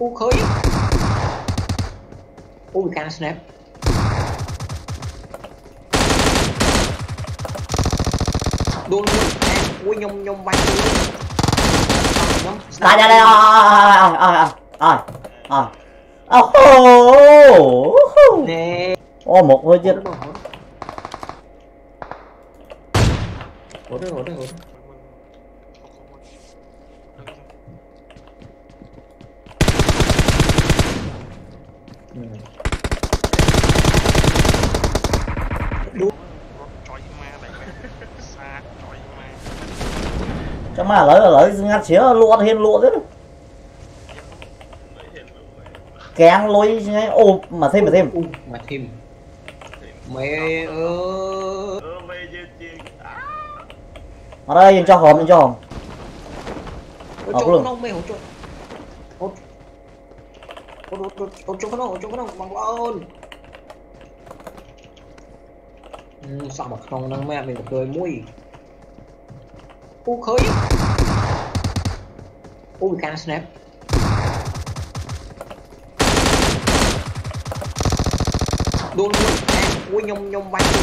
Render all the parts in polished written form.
u khơi u bị can snap đôn ui nhông bay đây đây đây nè ô một hơi chết ủa cho mà lấy ngắt xía luôn hiên luôn đấy kén lôi ô mà thêm mẹ ở đây cho hòm chỗ nó mày hỗ trợ chỗ nó bằng ơn sao mà không năng mẹ mình cười mũi u khơi u bị can snap đôn ui nhông bay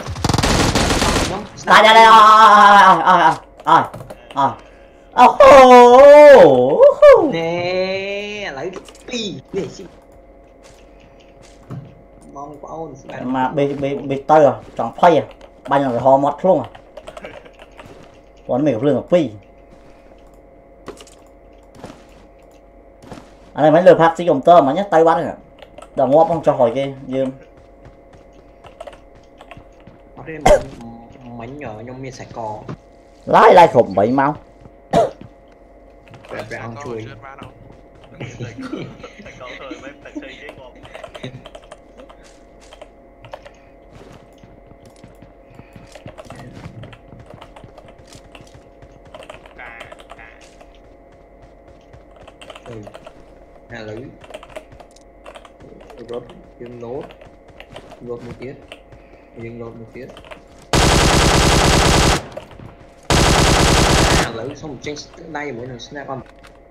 đây đây đây nè lấy pi để gì mong có ôn mà bị tơi à chẳng phay à bay là ho mất luôn à còn mình lương phi anh này mấy lừa phát sử dụng tơ mà nhắc tay bắt rồi đào ngóp không cho hỏi kia dương mảnh nhỏ nhông miên sạch cò lái khủng bậy mau về ăn chui hai lưới rốt dương lốt một tiết dương lốt một tiết lưới xong trên đây mỗi lần snap on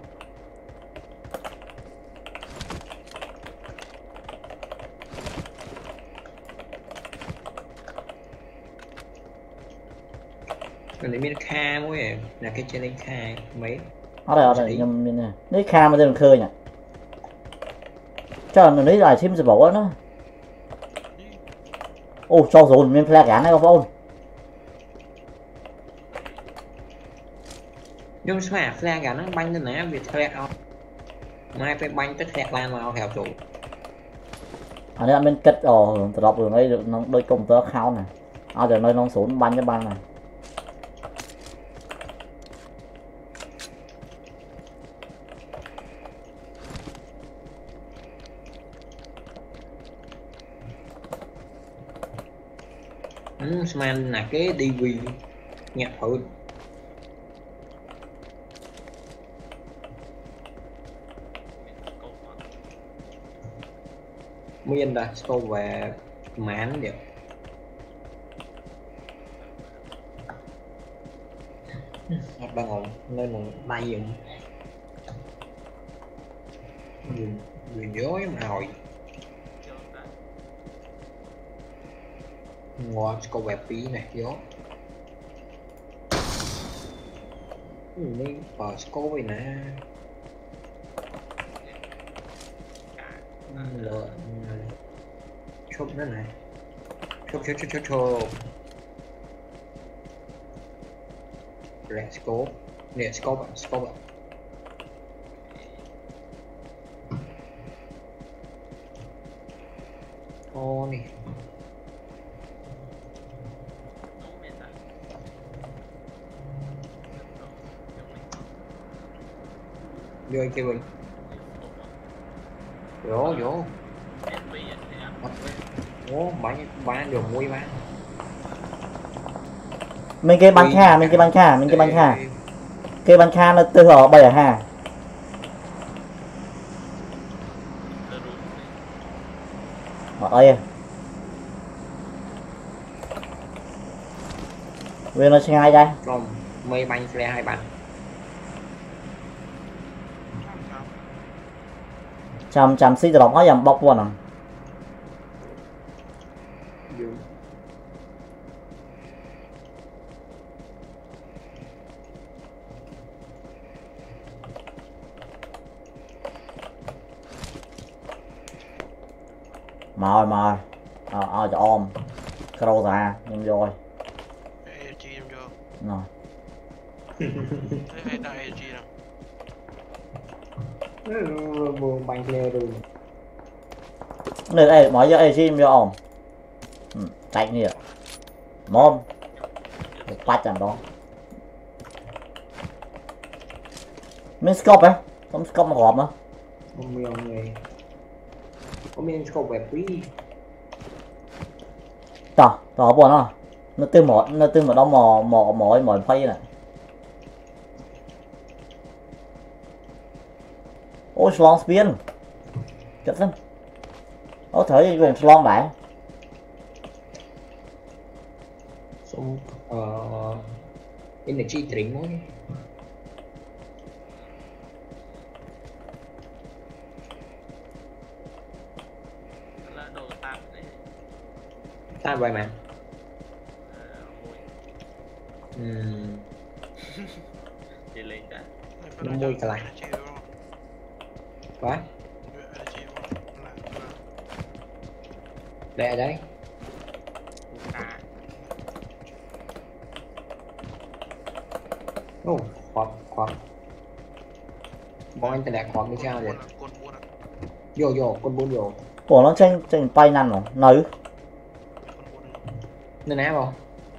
mình lấy miếng kha mỗi em là cái trên lên kha mấy ở đây nhầm nè lấy kha mà đừng khơi nhỉ cho nó lấy lại thêm rồi bảo nó ô cho rồi mình flag gắn này không nhưng mà flag gắn nó banh lên nè việc flag không mai phải banh tất flag lan vào theo chủ ở đây bên kết từ đọc đường đây nó đôi công tơ khao này ở giờ nơi nó xuống banh cho banh này man là cái DV nhạc thử miên đã câu về mán được đang ngồi nên là bay dùng dối mà hồi ngon câu về phí này gió nên vào câu vậy nè lợn chốt nó này chốt let's go bạn ô nè vô kia mình vô bán được muối bán mình cái bánh kha cái bánh kha nó từ họ bây giờ ha ơi về nó sinh ai đây rồi mây bánh xe hai bạn chăm xí drop hết dầm bóc luôn à mời cho ôm Crow ra nhưng rồi rồi buồn bánh leo rồi nơi đây mọi giờ ai chim vô ôm chạy nhiều mồm bắt chẳng đó mình scope ấy không scope mà họp mà không biết ông này có miếng scope đẹp quý tỏ buồn không nó tư một đó mỏi phay này ôi slong spin chết lắm có thể dùng slong bạn xong energy drink mới ta vậy mà đi lên đã nó môi cả lại quá đây đấy khoan bọn anh ta đẹp khoan với sao vậy vô con buôn vô của nó tranh bay năn rồi nơi nên áp không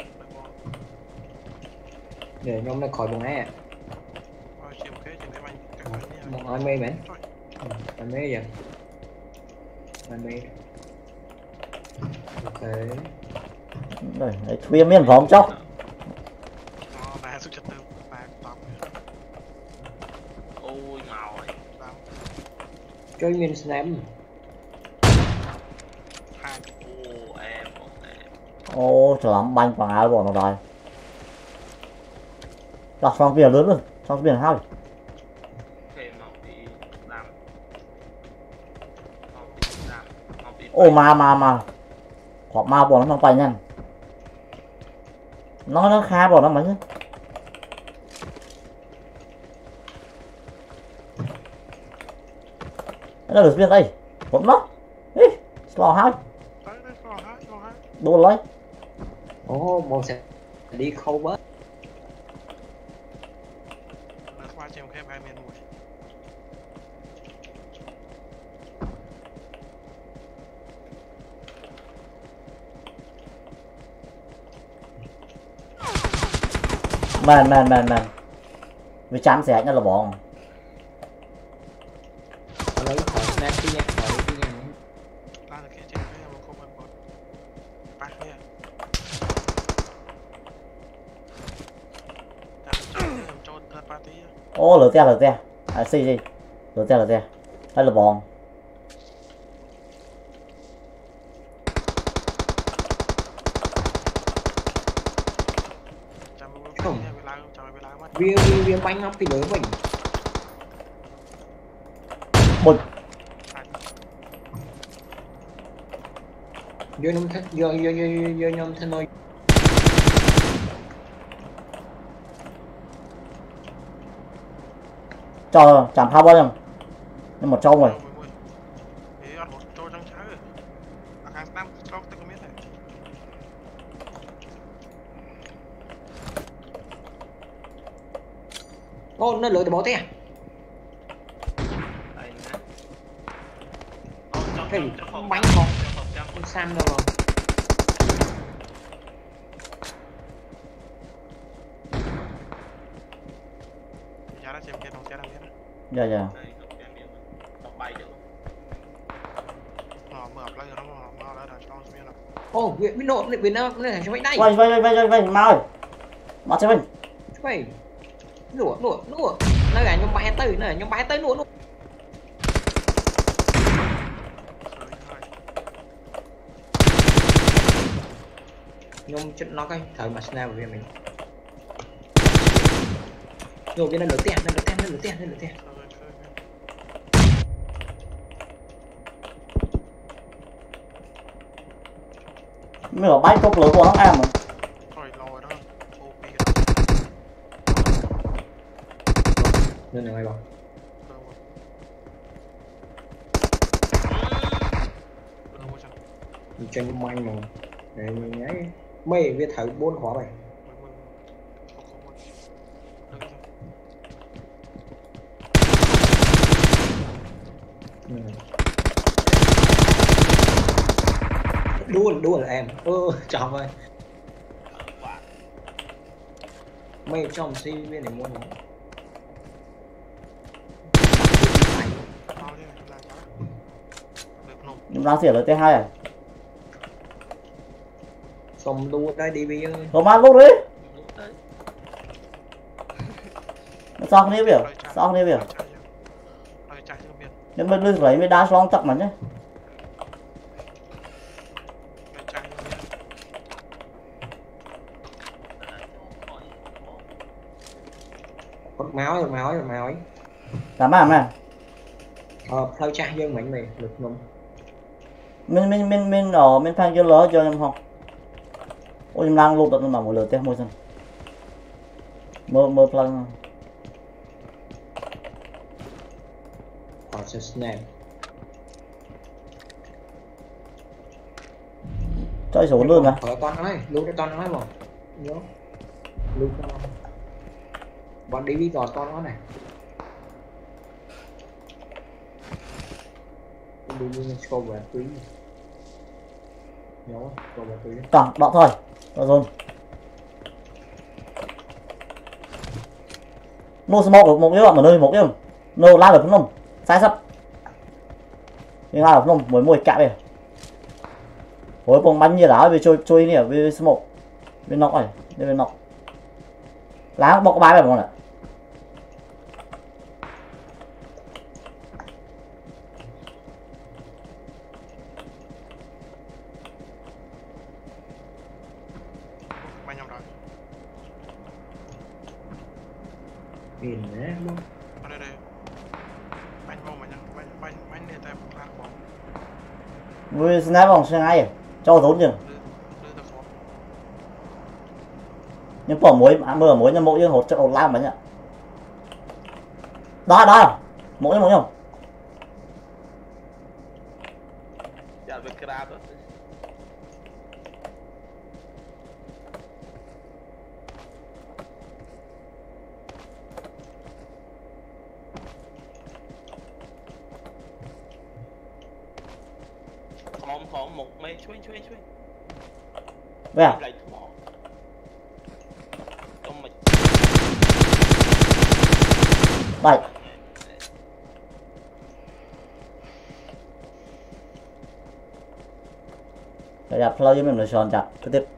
để nhóm nó khỏi bùng á một ai mê mày ai mê vậy ai mê ok đây thuê miếng phòng chóc ôi màu ấy chơi miếng snap ô trời lắm banh bằng áo bọn nó rồi đặt xong biển lớn rồi xong biển hai ô mà hoặc ma bọn nó mang bay nhanh nó khá bọn nó mà chứ nó được biết đây bọn nó ý slò hai đua lấy ồ bọn sẽ đi khâu bớt man vì chán sẽ nó là bọn lấy khỏi snap cái nha khỏi cái nha ô lửa te à gì lửa te đây là bọn viên bánh ngóc cái lửa mình bụi vô nhóm thích vô nhóm thân ơi cho chẳng thao bao nhiêu nhưng một trâu rồi ô nó lựa từ bỏ thế cái bánh con sam đâu rồi dạ ô Việt nộ Việt Nam nó thành cho bánh đây vay mau bắt cho mình vậy nổ nó gà nhóm bay tới này nhóm bay tới nổ nhóm chết nó cái thời mà snap về mình rồi cái nó lửa tiền mới bảo bay cốc lửa của nó em mà Rồi lòi đó. OP nên là ngay bảo đó. Đâu quá chẳng. tranh manh mà để mình ấy mày biết thử 4 khóa mày đua là em chào ơi mày trong sinh viên này mua nó nhưng đang xỉa ở T2 à xong đua đây đi bây giờ rồi mà lúc đấy sao không biết biểu sao không biết biểu nhưng mà lúc đấy mới đá xong chắc mà nhé máu ấy làm mà nè theo cha dân mạnh mày được không mình ở mình phan cho lỡ cho em không ôi em đang lục được mà một lượt té môi sân mơ plan sẽ snap cho số luôn mà ở con nói luôn cái con nói mà nhớ luôn con bọn đi đi gọt con nó này đi đi câu về túi nhớ câu về túi toàn đọ thôi đọ rồi no smoke được một cái bạn mà nơi một cái no la được không sai sắp nhưng la được không mới mồi cạ về với bóng bắn như đá về trôi nè về smoke bên nóc này bên nóc lá bọc bài vào này nhìn đấy không ở đây bánh bông mà nhá bánh này tay một bóng với snap vòng xe ngay cho tốn chừng nhưng bỏ muối mưa muối nhân mỗi hột cho đầu lam mà nhá đó mỗi không dạ về crab đóของmột mấyช่วย vậy à lại thỏ trong mình đây để đặt flow với mình là sòn chặt cứ tiếp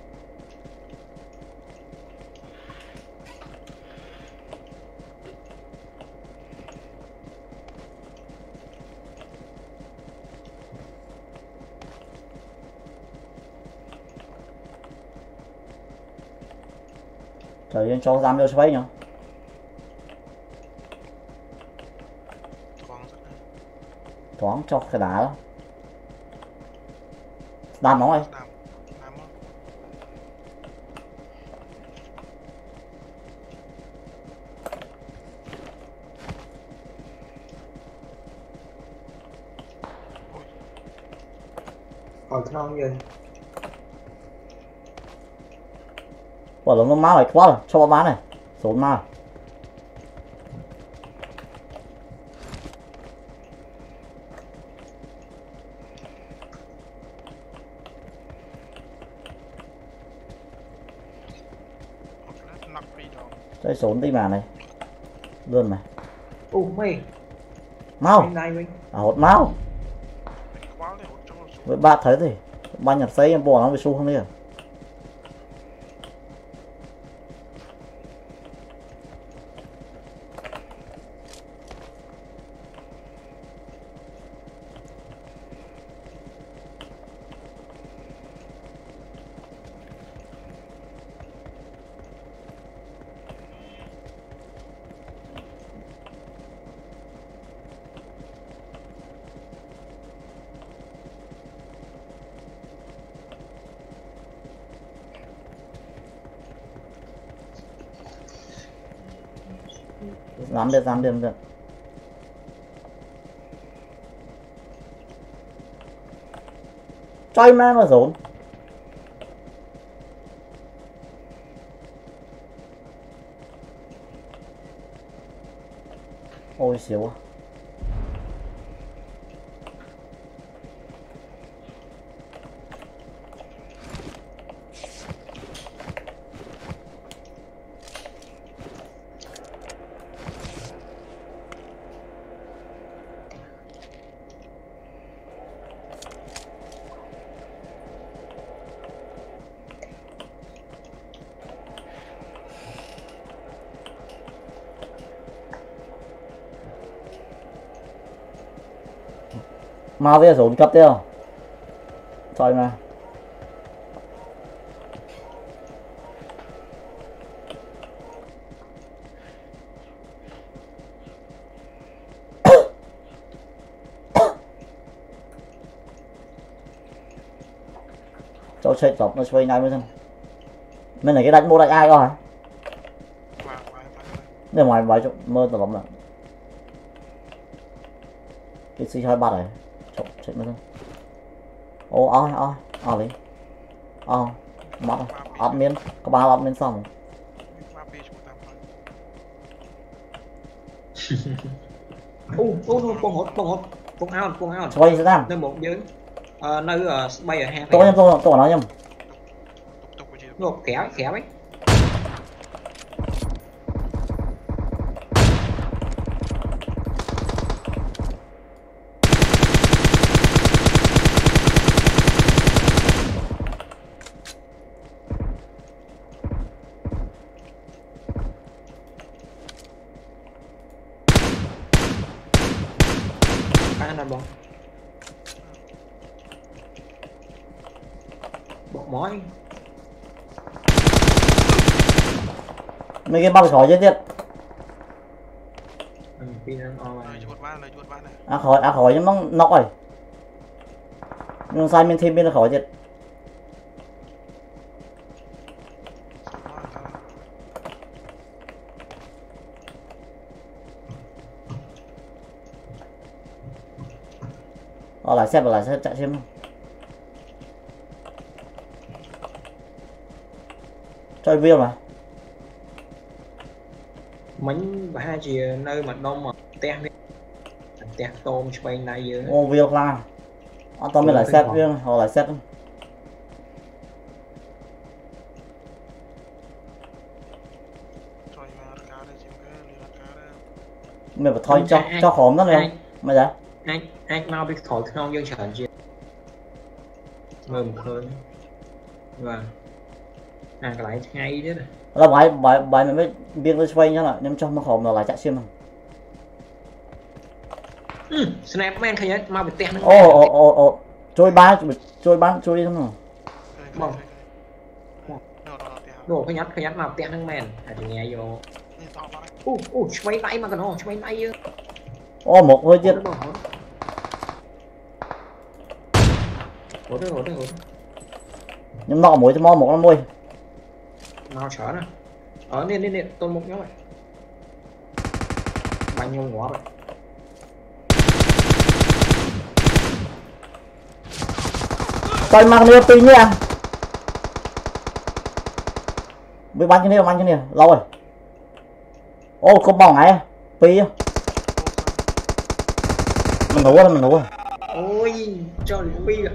trời ơi cho giam vô space nhá thoáng cho cái đá đó đàn nó ơi non vậy quả lồng nó má này quá rồi cho bán này số ma chơi số tí mà này luôn này mày mau hột máu với ba thấy thì ba nhập xây em bỏ nó về xu không đi à dám được chơi mà nó rốn ôi xíu quá mau về rốn cấp tiêu chơi mà cho chơi dọc nó chơi này mới xem bên này cái đánh mua đánh ai coi để ngoài vài chục mơ tao lắm nè cái xì hai ba này chọc chết mới xem ô đi mắt áp miên có ba áp miên xong bông out xoay sẽ làm nơi một dưới nơi bay ở hang tôi nói nhầm ngột khéo ấy là bông bột mối mấy cái băng khỏi chết tiệt khỏi nhưng nó nóc rồi nhưng sai mình thêm bên là khỏi chết lại xe chạy xem chơi viên mà mình ba chỉ nơi mà đông mà tét tôm xoay này dưới ô viên la tao mới lại xét viên họ lại xét mình phải thôi cho khóm đó này mà dạ anh mau biết thổi không dân sản chưa ngừng khơi và cái lại ngay đấy là bài mình mới biên với xoay nhá là nhưng trong mà khóm là lại chạy xiêm không snapman thấy nhá mau bị tẹt ô trôi trôi đi không nào đồ cái nhát mau tẹt thằng men thì nghe vô xoay tay mà còn nó xoay tay ô một hơi chết nhưng nọ mũi cho mo một nó môi nào sợ nè ở nên tôi một nhóm này bao nhiêu ngõ rồi coi mang đi tí nha bị bắn cái này lâu rồi ô không bỏng này pi mình ngủ rồi ôi cho pi là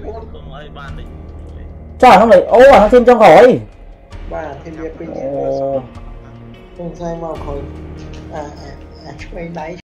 cho nó lại nó thêm trong khỏi ba thêm pi không sai mau khỏi quay đáy